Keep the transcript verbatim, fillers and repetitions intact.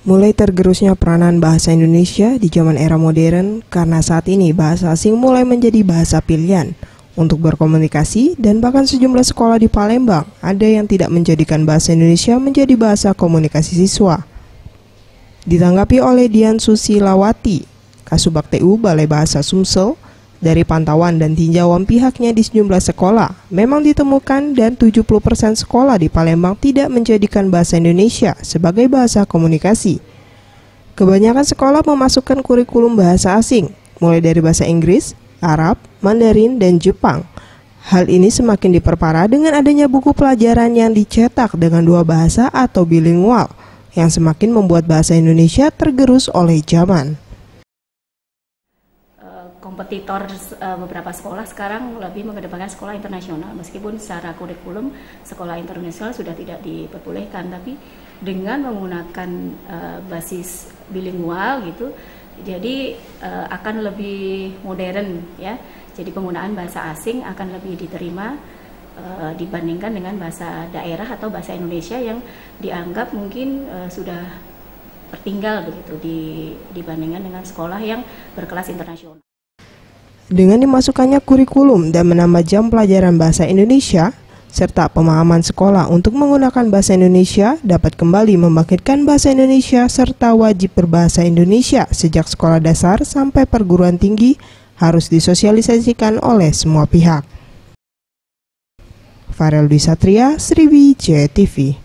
Mulai tergerusnya peranan bahasa Indonesia di zaman era modern karena saat ini bahasa asing mulai menjadi bahasa pilihan untuk berkomunikasi, dan bahkan sejumlah sekolah di Palembang ada yang tidak menjadikan bahasa Indonesia menjadi bahasa komunikasi siswa. Ditanggapi oleh Dian Susilawati, Kasubag T U Balai Bahasa Sumsel, dari pantauan dan tinjauan pihaknya di sejumlah sekolah, memang ditemukan dan tujuh puluh persen sekolah di Palembang tidak menjadikan bahasa Indonesia sebagai bahasa komunikasi. Kebanyakan sekolah memasukkan kurikulum bahasa asing, mulai dari bahasa Inggris, Arab, Mandarin, dan Jepang. Hal ini semakin diperparah dengan adanya buku pelajaran yang dicetak dengan dua bahasa atau bilingual, yang semakin membuat bahasa Indonesia tergerus oleh zaman. Kompetitor beberapa sekolah sekarang lebih mengedepankan sekolah internasional, meskipun secara kurikulum sekolah internasional sudah tidak diperbolehkan, tapi dengan menggunakan uh, basis bilingual gitu, jadi uh, akan lebih modern ya. Jadi penggunaan bahasa asing akan lebih diterima uh, dibandingkan dengan bahasa daerah atau bahasa Indonesia yang dianggap mungkin uh, sudah tertinggal begitu di, dibandingkan dengan sekolah yang berkelas internasional. Dengan dimasukkannya kurikulum dan menambah jam pelajaran bahasa Indonesia, serta pemahaman sekolah untuk menggunakan bahasa Indonesia dapat kembali membangkitkan bahasa Indonesia serta wajib berbahasa Indonesia sejak sekolah dasar sampai perguruan tinggi harus disosialisasikan oleh semua pihak. Farel Dwi Satria, Sriwijaya T V.